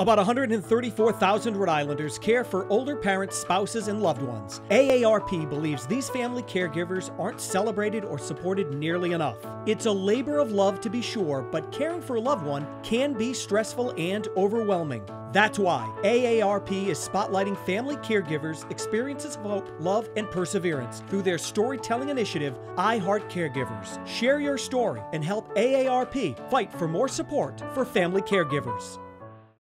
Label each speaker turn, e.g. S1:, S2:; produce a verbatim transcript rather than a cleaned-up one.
S1: About one hundred thirty-four thousand Rhode Islanders care for older parents, spouses, and loved ones. A A R P believes these family caregivers aren't celebrated or supported nearly enough. It's a labor of love to be sure, but caring for a loved one can be stressful and overwhelming. That's why A A R P is spotlighting family caregivers' experiences of hope, love, and perseverance through their storytelling initiative, I Heart Caregivers. Share your story and help A A R P fight for more support for family caregivers.